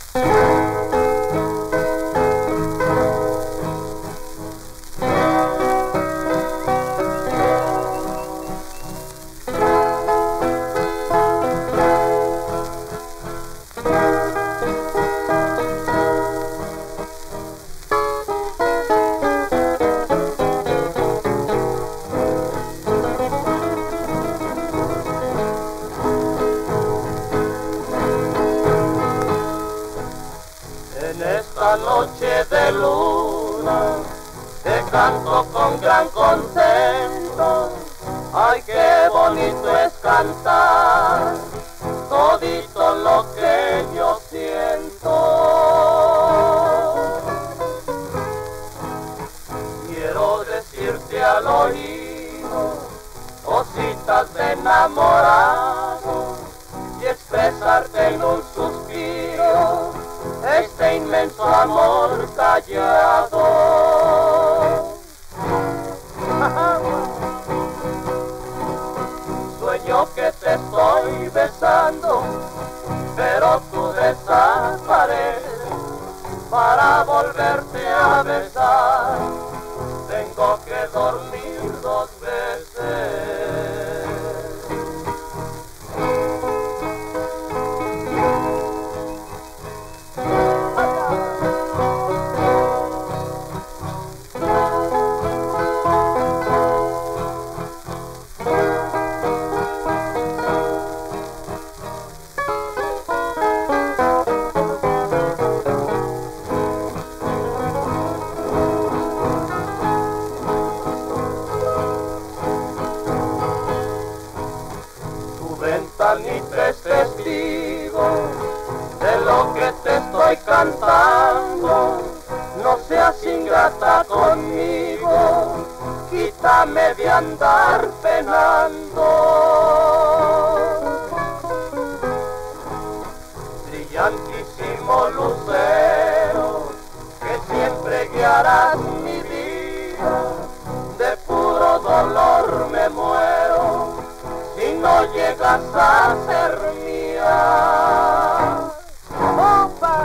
En esta noche de luna te canto con gran contento. Ay, qué bonito es cantar todito lo que yo siento. Quiero decirte al oído cositas de enamorado y expresarte en un suspiro este inmenso amor callado. Sueño que te estoy besando, pero tú desapareces. Para volverte a besar, tengo que dormir 2 veces. Ventanita es testigo de lo que te estoy cantando. No seas ingrata conmigo, quítame de andar penando. Brillantísimo lucero, que siempre guiarás mi vida, de puro dolor me muero si no llegas a ser mía. ¡Opa!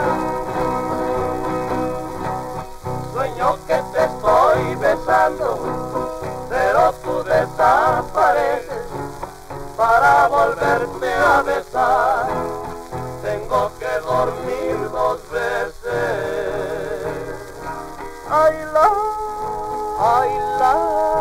Sueño que te estoy besando, pero tú desapareces. Para volverte a besar, tengo que dormir 2 veces. Ay, la, ay, la.